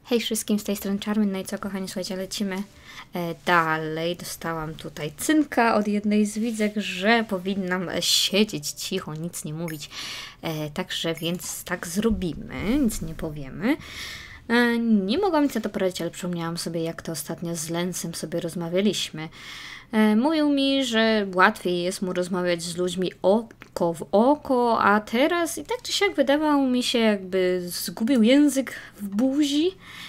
Hej wszystkim, z tej strony Charmin, no i co kochani, słuchajcie, lecimy dalej. Dostałam tutaj cynka od jednej z widzek, że powinnam siedzieć cicho, nic nie mówić. Także więc tak zrobimy, nic nie powiemy. Nie mogłam nic na to poradzić, ale przypomniałam sobie, jak to ostatnio z Lensem sobie rozmawialiśmy. Mówił mi, że łatwiej jest mu rozmawiać z ludźmi oko w oko, a teraz i tak czy siak wydawał mi się, jakby zgubił język w buzi.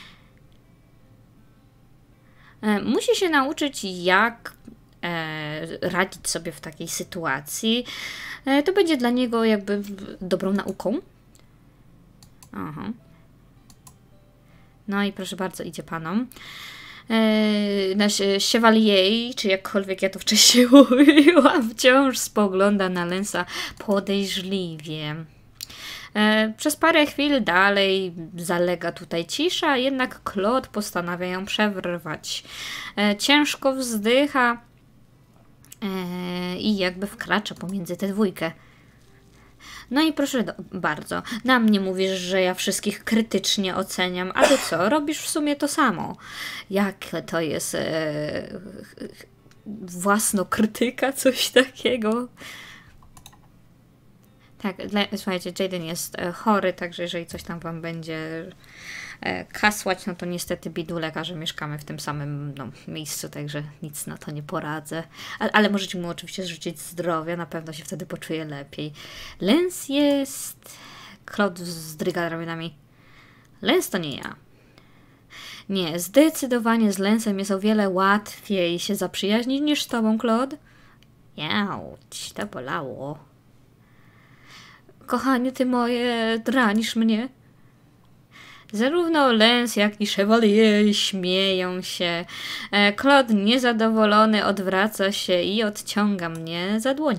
Musi się nauczyć, jak radzić sobie w takiej sytuacji. To będzie dla niego jakby dobrą nauką. Aha. No i proszę bardzo, idzie panom. Nasz Chevalier, czy jakkolwiek ja to wcześniej mówiłam, wciąż spogląda na Lensa podejrzliwie. Przez parę chwil dalej zalega tutaj cisza, jednak Claude postanawia ją przerwać. Ciężko wzdycha i jakby wkracza pomiędzy tę dwójkę. No i proszę bardzo, na mnie mówisz, że ja wszystkich krytycznie oceniam, a ty co? Robisz w sumie to samo. Jak to jest własnokrytyka, coś takiego? Tak, słuchajcie, Jaden jest chory, także jeżeli coś tam wam będzie kasłać, no to niestety bidulek, że mieszkamy w tym samym miejscu, także nic na to nie poradzę. Ale możecie mu oczywiście życzyć zdrowia, na pewno się wtedy poczuje lepiej. Lens jest... Claude wzdryga ramionami. Lens to nie ja. Nie, zdecydowanie z Lensem jest o wiele łatwiej się zaprzyjaźnić niż z tobą, Claude. Jauć, to bolało. Kochanie, ty moje, ranisz mnie. Zarówno Lens, jak i Chevalier śmieją się. Claude niezadowolony odwraca się i odciąga mnie za dłoń.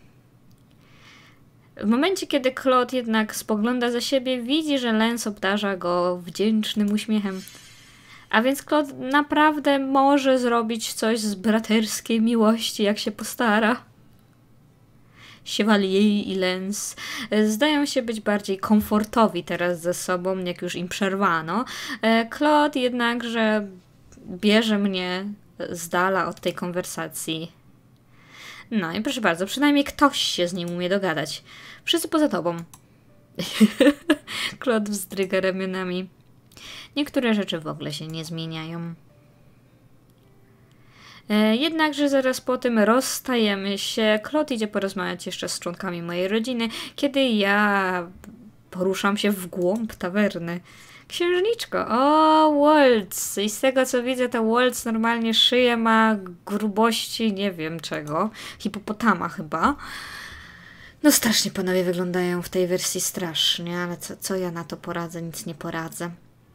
W momencie, kiedy Claude jednak spogląda za siebie, widzi, że Lens obdarza go wdzięcznym uśmiechem. A więc Claude naprawdę może zrobić coś z braterskiej miłości, jak się postara. Chevalier i Lens zdają się być bardziej komfortowi teraz ze sobą, jak już im przerwano. Claude jednakże bierze mnie z dala od tej konwersacji. No i proszę bardzo, przynajmniej ktoś się z nim umie dogadać. Wszyscy poza tobą. Claude wzdryga ramionami. Niektóre rzeczy w ogóle się nie zmieniają. Jednakże zaraz po tym rozstajemy się. Claude idzie porozmawiać jeszcze z członkami mojej rodziny, kiedy ja poruszam się w głąb tawerny. Księżniczko, o, Waltz. I z tego co widzę, to Waltz normalnie szyję ma grubości nie wiem czego. Hipopotama chyba. No strasznie panowie wyglądają w tej wersji strasznie, ale co ja na to poradzę? Nic nie poradzę.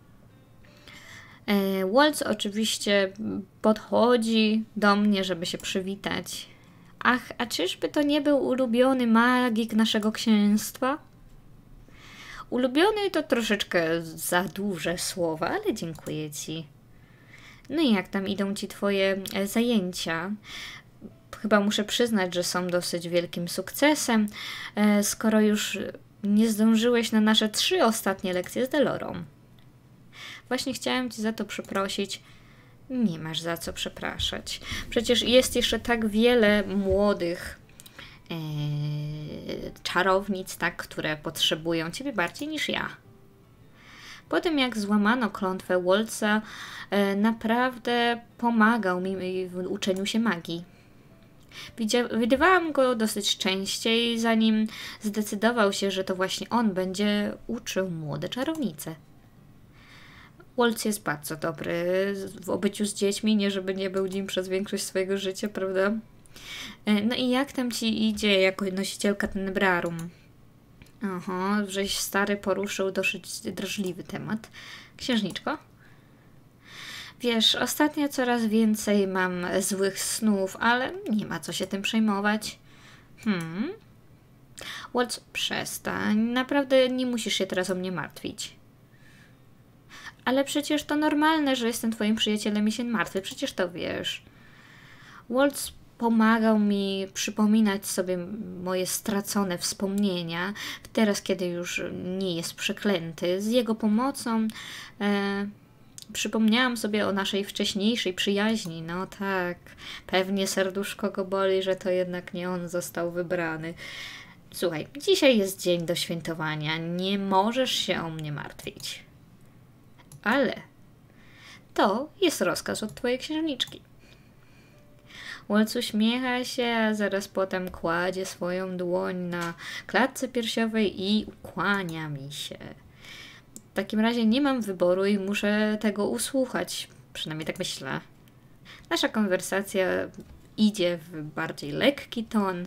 Waltz oczywiście podchodzi do mnie, żeby się przywitać. Ach, a czyżby to nie był ulubiony magik naszego księstwa? Ulubiony to troszeczkę za duże słowa, ale dziękuję ci. No i jak tam idą ci twoje zajęcia? Chyba muszę przyznać, że są dosyć wielkim sukcesem, skoro już nie zdążyłeś na nasze 3 ostatnie lekcje z Delorą. Właśnie chciałem ci za to przeprosić. Nie masz za co przepraszać. Przecież jest jeszcze tak wiele młodych czarownic, tak, które potrzebują ciebie bardziej niż ja. Po tym jak złamano klątwę Waltza, naprawdę pomagał mi w uczeniu się magii. Widywałam go dosyć częściej, zanim zdecydował się, że to właśnie on będzie uczył młode czarownice. Waltz jest bardzo dobry w obyciu z dziećmi, nie żeby nie był nim przez większość swojego życia, prawda? No i jak tam ci idzie jako nosicielka Tenebrarum? Oho, żeś stary poruszył dosyć drażliwy temat. Księżniczko? Wiesz, ostatnio coraz więcej mam złych snów, ale nie ma co się tym przejmować. Waltz, przestań. Naprawdę nie musisz się teraz o mnie martwić. Ale przecież to normalne, że jestem twoim przyjacielem i się martwy. Przecież to wiesz. Waltz pomagał mi przypominać sobie moje stracone wspomnienia. Teraz, kiedy już nie jest przeklęty. Z jego pomocą Przypomniałam sobie o naszej wcześniejszej przyjaźni. No tak, pewnie serduszko go boli, że to jednak nie on został wybrany. Słuchaj, dzisiaj jest dzień do świętowania. Nie możesz się o mnie martwić. Ale to jest rozkaz od twojej księżniczki. Waltz uśmiecha się, a zaraz potem kładzie swoją dłoń na klatce piersiowej i ukłania mi się. W takim razie nie mam wyboru i muszę tego usłuchać. Przynajmniej tak myślę. Nasza konwersacja idzie w bardziej lekki ton.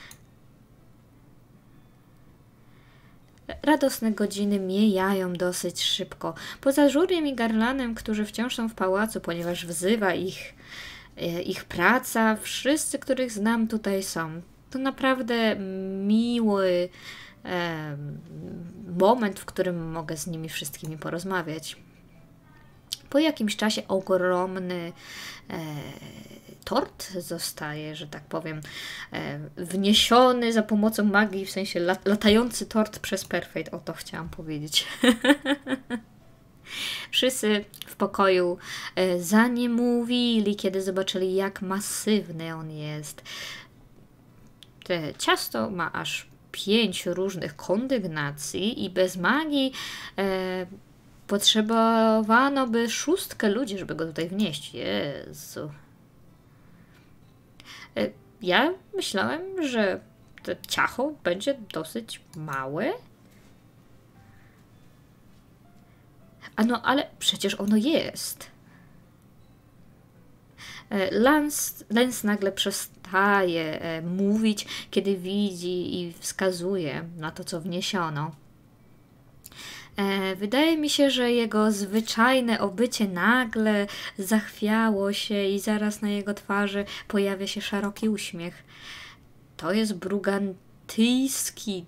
Radosne godziny mijają dosyć szybko. Poza Żuriem i Garlanem, którzy wciąż są w pałacu, ponieważ wzywa ich praca, wszyscy, których znam, tutaj są. To naprawdę miły moment, w którym mogę z nimi wszystkimi porozmawiać. Po jakimś czasie ogromny tort zostaje, że tak powiem, wniesiony za pomocą magii, w sensie latający tort przez Perfect, o to chciałam powiedzieć. Wszyscy w pokoju zaniemówili, kiedy zobaczyli, jak masywny on jest. Te ciasto ma aż 5 różnych kondygnacji i bez magii potrzebowano by 6 ludzi, żeby go tutaj wnieść. Jezu. Ja myślałem, że to ciacho będzie dosyć małe. A no, ale przecież ono jest. Lance nagle przestaje mówić, kiedy widzi i wskazuje na to, co wniesiono. Wydaje mi się, że jego zwyczajne obycie nagle zachwiało się i zaraz na jego twarzy pojawia się szeroki uśmiech. To jest brugantyjski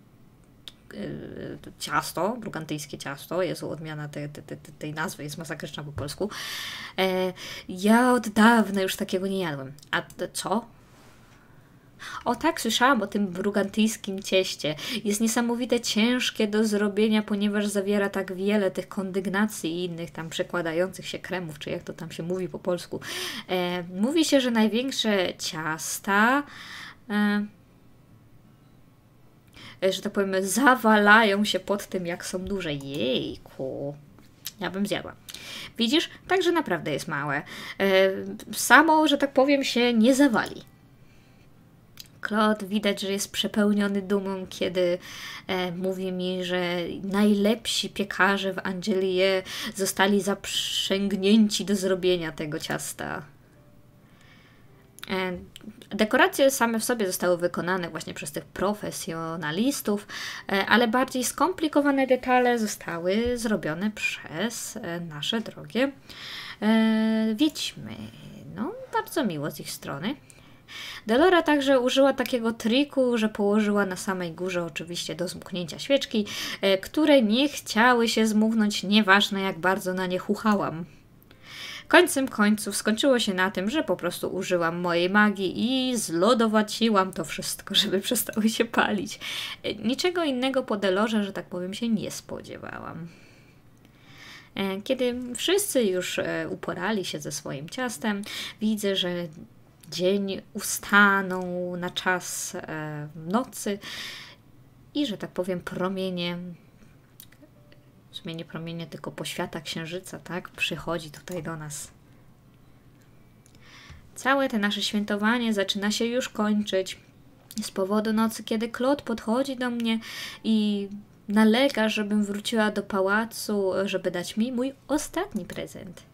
ciasto, brugantyjskie ciasto, jest odmiana tej nazwy, jest masakryczna po polsku. Ja od dawna już takiego nie jadłem. A co? O tak, słyszałam o tym brugantyjskim cieście. Jest niesamowite ciężkie do zrobienia, ponieważ zawiera tak wiele tych kondygnacji i innych tam przekładających się kremów, czy jak to tam się mówi po polsku. Mówi się, że największe ciasta że tak powiem, zawalają się pod tym, jak są duże. Jejku. Ja bym zjadła. Widzisz? Także naprawdę jest małe. Samo, że tak powiem, się nie zawali. Claude widać, że jest przepełniony dumą, kiedy mówi mi, że najlepsi piekarze w Angelie zostali zaprzęgnięci do zrobienia tego ciasta. Dekoracje same w sobie zostały wykonane właśnie przez tych profesjonalistów, ale bardziej skomplikowane detale zostały zrobione przez nasze drogie wiedźmy. No, bardzo miło z ich strony. Delora także użyła takiego triku, że położyła na samej górze oczywiście do zmknięcia świeczki, które nie chciały się zmuchnąć, nieważne jak bardzo na nie chuchałam. Końcem końców skończyło się na tym, że po prostu użyłam mojej magii i zlodowaciłam to wszystko, żeby przestały się palić. Niczego innego po Delorze, że tak powiem, się nie spodziewałam. Kiedy wszyscy już uporali się ze swoim ciastem, widzę, że dzień ustanął na czas nocy i, że tak powiem, promienie, w sumie nie promienie, tylko poświata księżyca, tak, przychodzi tutaj do nas. Całe te nasze świętowanie zaczyna się już kończyć z powodu nocy, kiedy Claude podchodzi do mnie i nalega, żebym wróciła do pałacu, żeby dać mi mój ostatni prezent.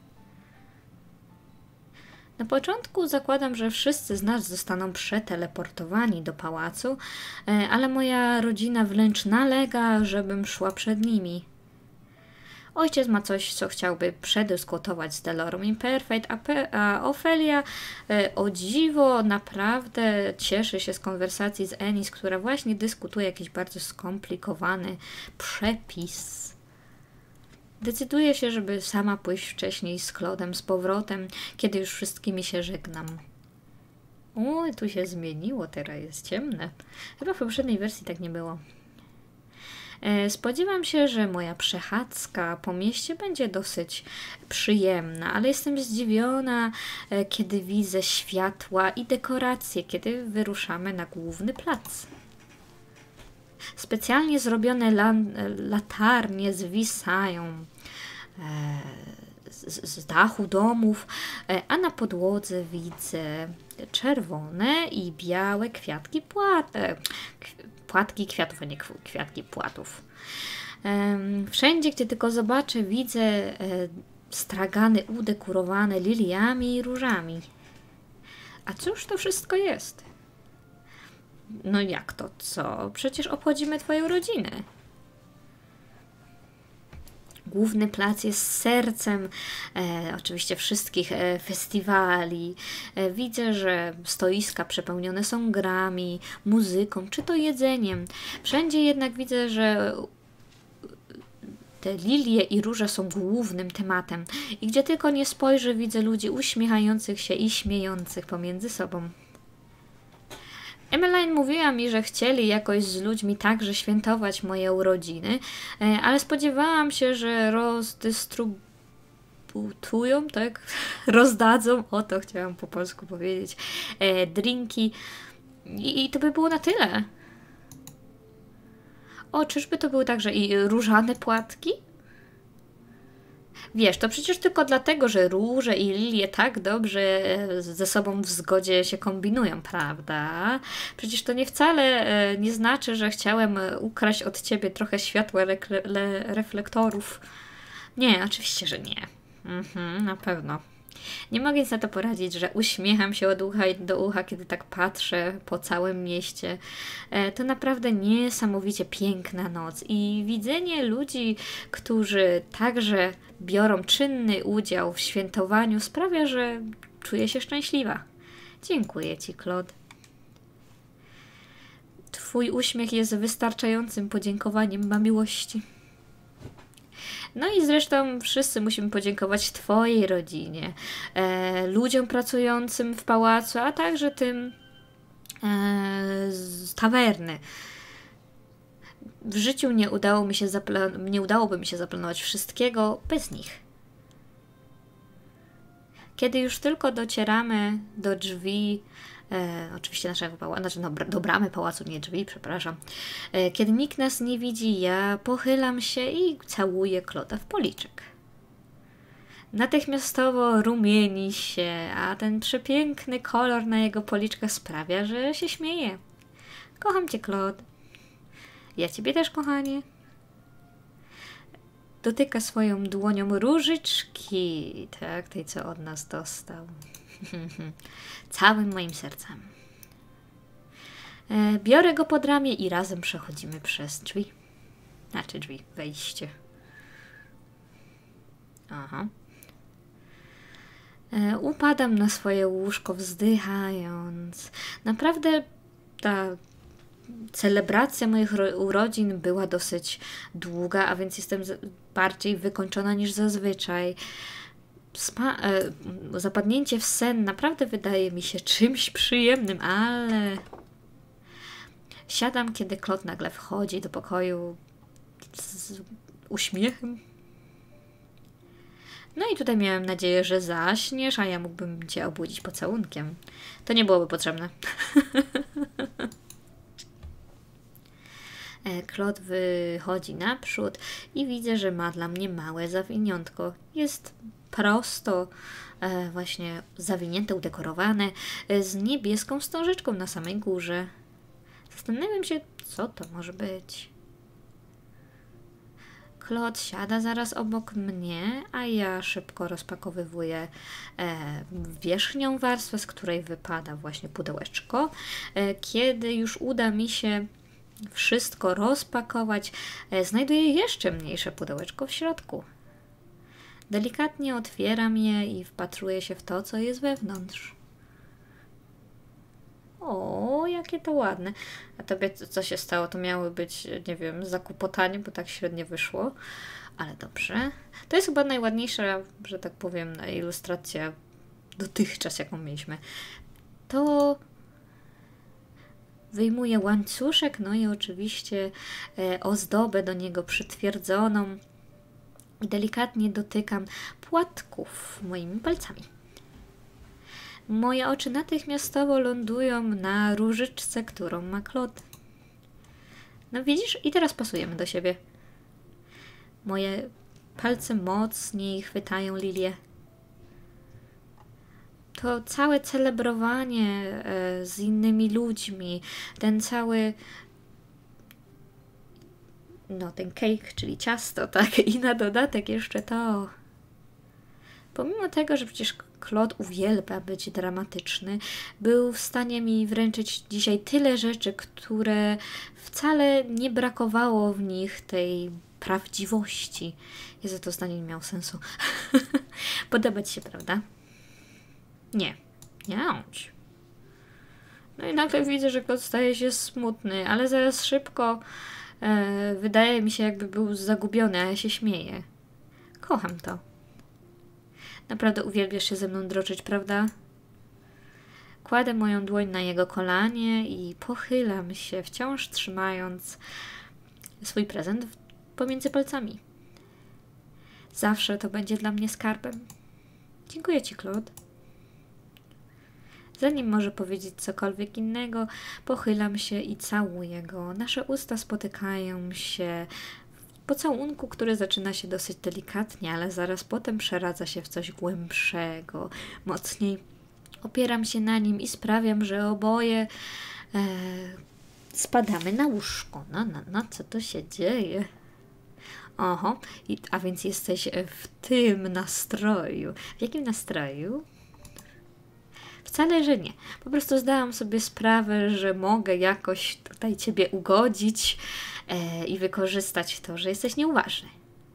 Na początku zakładam, że wszyscy z nas zostaną przeteleportowani do pałacu, ale moja rodzina wręcz nalega, żebym szła przed nimi. Ojciec ma coś, co chciałby przedyskutować z Delorą i Perfect, a Ofelia o dziwo naprawdę cieszy się z konwersacji z Ennis, która właśnie dyskutuje jakiś bardzo skomplikowany przepis. Decyduję się, żeby sama pójść wcześniej z Claudem z powrotem, kiedy już wszystkimi się żegnam. O, tu się zmieniło, teraz jest ciemne. Chyba w poprzedniej wersji tak nie było. Spodziewam się, że moja przechadzka po mieście będzie dosyć przyjemna, ale jestem zdziwiona, kiedy widzę światła i dekoracje, kiedy wyruszamy na główny plac. Specjalnie zrobione latarnie zwisają z dachu domów, a na podłodze widzę czerwone i białe kwiatki płatki kwiatów, a nie kwiatki płatów. Wszędzie, gdzie tylko zobaczę, widzę stragany udekorowane liliami i różami. A cóż to wszystko jest? No jak to co? Przecież obchodzimy Twoją rodzinę. Główny plac jest sercem oczywiście wszystkich festiwali. Widzę, że stoiska przepełnione są grami, muzyką, czy to jedzeniem. Wszędzie jednak widzę, że te lilie i róże są głównym tematem. I gdzie tylko nie spojrzę, widzę ludzi uśmiechających się i śmiejących pomiędzy sobą. Emmeline mówiła mi, że chcieli jakoś z ludźmi także świętować moje urodziny, ale spodziewałam się, że rozdystrybutują, tak? Rozdadzą, o to chciałam po polsku powiedzieć, drinki i to by było na tyle. O, czyżby to były także i różane płatki? Wiesz, to przecież tylko dlatego, że róże i lilie tak dobrze ze sobą w zgodzie się kombinują, prawda? Przecież to nie wcale nie znaczy, że chciałem ukraść od ciebie trochę światła reflektorów. Nie, oczywiście, że nie. Na pewno. Nie mogę nic na to poradzić, że uśmiecham się od ucha do ucha, kiedy tak patrzę po całym mieście. To naprawdę niesamowicie piękna noc i widzenie ludzi, którzy także biorą czynny udział w świętowaniu, sprawia, że czuję się szczęśliwa. Dziękuję Ci, Claude. Twój uśmiech jest wystarczającym podziękowaniem ma miłości. No i zresztą wszyscy musimy podziękować Twojej rodzinie, ludziom pracującym w pałacu, a także tym z tawerny. W życiu nie udałoby mi się zaplanować wszystkiego bez nich. Kiedy już tylko docieramy do drzwi, oczywiście naszego pałacu, znaczy do bramy pałacu, nie drzwi, przepraszam. Kiedy nikt nas nie widzi, ja pochylam się i całuję Claude'a w policzek. Natychmiastowo rumieni się, a ten przepiękny kolor na jego policzkach sprawia, że się śmieje. Kocham Cię, Claude. Ja Ciebie też, kochanie. Dotyka swoją dłonią różyczki, tak, tej co od nas dostał. Całym moim sercem. Biorę go pod ramię i razem przechodzimy przez drzwi. Znaczy drzwi, wejście. Aha. Upadam na swoje łóżko, wzdychając. Naprawdę ta celebracja moich urodzin była dosyć długa, a więc jestem bardziej wykończona niż zazwyczaj. Zapadnięcie w sen naprawdę wydaje mi się czymś przyjemnym, ale siadam, kiedy Claude nagle wchodzi do pokoju z uśmiechem. No i tutaj miałem nadzieję, że zaśniesz, a ja mógłbym Cię obudzić pocałunkiem. To nie byłoby potrzebne. Claude wychodzi naprzód i widzę, że ma dla mnie małe zawiniątko. Jest prosto właśnie zawinięte, udekorowane z niebieską wstążeczką na samej górze. Zastanawiam się, co to może być. Claude siada zaraz obok mnie, a ja szybko rozpakowywuję wierzchnią warstwę, z której wypada właśnie pudełeczko. Kiedy już uda mi się wszystko rozpakować, znajduję jeszcze mniejsze pudełeczko w środku. Delikatnie otwieram je i wpatruję się w to, co jest wewnątrz. O, jakie to ładne. A tobie co się stało? To miały być, nie wiem, zakłopotanie, bo tak średnio wyszło. Ale dobrze. To jest chyba najładniejsza, że tak powiem, ilustracja dotychczas, jaką mieliśmy. To Wyjmuję łańcuszek, no i oczywiście ozdobę do niego przytwierdzoną. I delikatnie dotykam płatków moimi palcami. Moje oczy natychmiastowo lądują na różyczce, którą ma Claude. No widzisz? I teraz pasujemy do siebie. Moje palce mocniej chwytają lilię. To całe celebrowanie z innymi ludźmi, ten cały, no ten cake, czyli ciasto, tak, i na dodatek jeszcze to. Pomimo tego, że przecież Claude uwielbia być dramatyczny, był w stanie mi wręczyć dzisiaj tyle rzeczy, które wcale nie brakowało w nich tej prawdziwości. Jezu, to zdanie nie miało sensu. Podoba ci się, prawda? Nie. Jałć. No i nagle widzę, że Claude staje się smutny, ale zaraz szybko wydaje mi się, jakby był zagubiony, a ja się śmieję. Kocham to. Naprawdę uwielbiasz się ze mną droczyć, prawda? Kładę moją dłoń na jego kolanie i pochylam się, wciąż trzymając swój prezent pomiędzy palcami. Zawsze to będzie dla mnie skarbem. Dziękuję ci, Claude. Zanim może powiedzieć cokolwiek innego, pochylam się i całuję go. Nasze usta spotykają się w pocałunku, który zaczyna się dosyć delikatnie, ale zaraz potem przeradza się w coś głębszego, mocniej. Opieram się na nim i sprawiam, że oboje spadamy na łóżko. No, co to się dzieje? Oho, a więc jesteś w tym nastroju. W jakim nastroju? Wcale, że nie. Po prostu zdałam sobie sprawę, że mogę jakoś tutaj ciebie ugodzić i wykorzystać to, że jesteś nieuważny.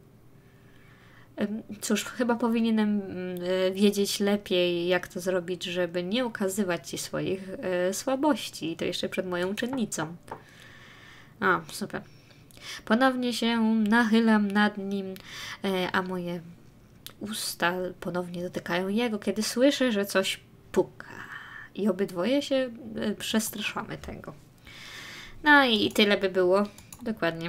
Cóż, chyba powinienem wiedzieć lepiej, jak to zrobić, żeby nie ukazywać ci swoich słabości. I to jeszcze przed moją uczennicą. O, super. Ponownie się nachylam nad nim, a moje usta ponownie dotykają jego, kiedy słyszę, że coś puka. I obydwoje się przestraszamy tego. No i tyle by było. Dokładnie.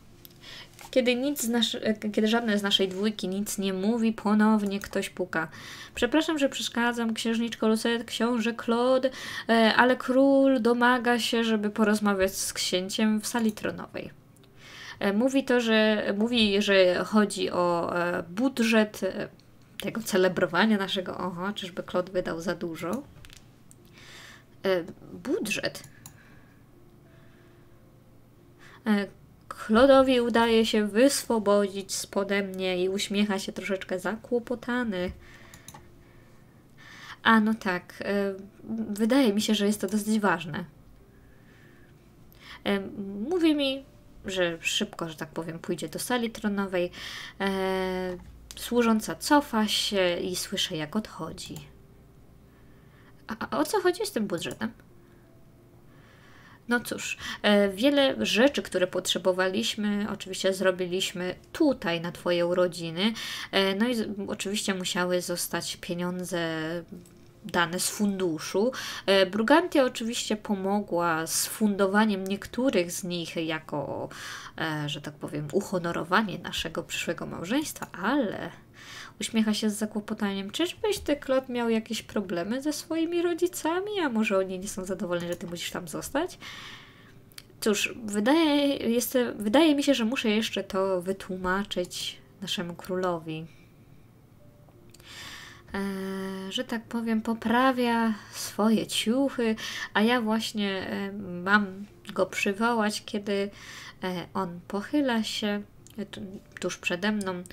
Kiedy żadne z naszej dwójki nic nie mówi, ponownie ktoś puka. Przepraszam, że przeszkadzam, księżniczko Lucette, książę Claude, ale król domaga się, żeby porozmawiać z księciem w sali tronowej. Mówi, że chodzi o budżet tego celebrowania naszego... Oho, czyżby Claude wydał za dużo? Budżet? Claude'owi udaje się wyswobodzić spode mnie i uśmiecha się troszeczkę zakłopotany. A no tak, wydaje mi się, że jest to dosyć ważne. Mówi mi, że szybko, że tak powiem, pójdzie do sali tronowej. Służąca cofa się i słyszę, jak odchodzi. A o co chodzi z tym budżetem? No cóż, wiele rzeczy, które potrzebowaliśmy, oczywiście zrobiliśmy tutaj na Twoje urodziny. No i oczywiście musiały zostać pieniądze dane z funduszu. Brugantia oczywiście pomogła z fundowaniem niektórych z nich jako, że tak powiem, uhonorowanie naszego przyszłego małżeństwa, ale uśmiecha się z zakłopotaniem. Czyżbyś ty, Claude, miał jakieś problemy ze swoimi rodzicami? A może oni nie są zadowoleni, że ty musisz tam zostać? Cóż, wydaje mi się, że muszę jeszcze to wytłumaczyć naszemu królowi. Że tak powiem, poprawia swoje ciuchy, a ja właśnie mam go przywołać, kiedy on pochyla się tuż przede mną,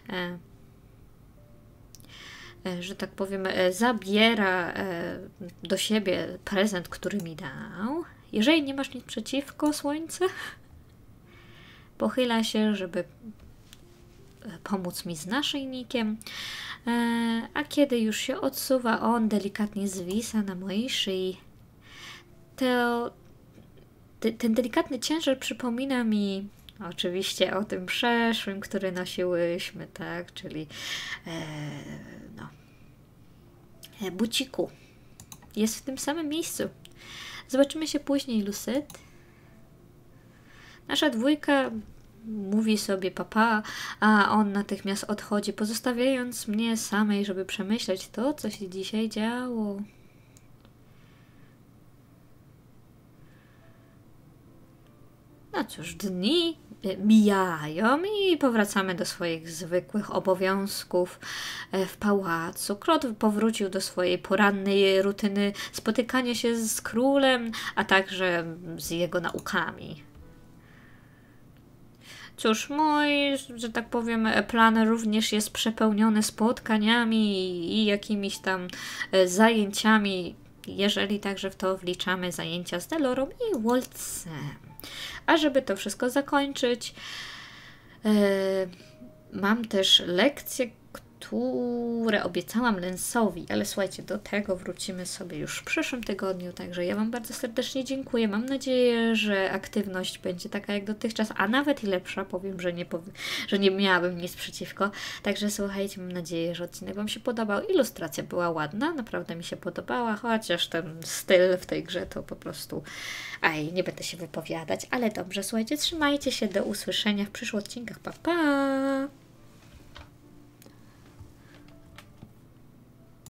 że tak powiem, zabiera do siebie prezent, który mi dał. Jeżeli nie masz nic przeciwko, słońce, pochyla się, żeby pomóc mi z naszyjnikiem, a kiedy już się odsuwa, on delikatnie zwisa na mojej szyi. Ten delikatny ciężar przypomina mi oczywiście o tym przeszłym, który nosiłyśmy, tak, czyli buciku. Jest w tym samym miejscu. Zobaczymy się później, Lucette. Nasza dwójka mówi sobie papa, a on natychmiast odchodzi, pozostawiając mnie samej, żeby przemyśleć to, co się dzisiaj działo. No cóż, dni mijają i powracamy do swoich zwykłych obowiązków w pałacu. Klot powrócił do swojej porannej rutyny spotykania się z królem, a także z jego naukami. Cóż, mój, że tak powiem, plan również jest przepełniony spotkaniami i jakimiś tam zajęciami, jeżeli także w to wliczamy zajęcia z Delorą i Waltzem. A żeby to wszystko zakończyć, mam też lekcje, które obiecałam Lensowi, ale słuchajcie, do tego wrócimy sobie już w przyszłym tygodniu, także ja Wam bardzo serdecznie dziękuję. Mam nadzieję, że aktywność będzie taka jak dotychczas, a nawet i lepsza. Powiem, że nie miałabym nic przeciwko. Także słuchajcie, mam nadzieję, że odcinek Wam się podobał. Ilustracja była ładna, naprawdę mi się podobała, chociaż ten styl w tej grze to po prostu... nie będę się wypowiadać, ale dobrze, słuchajcie, trzymajcie się, do usłyszenia w przyszłych odcinkach. Pa, pa!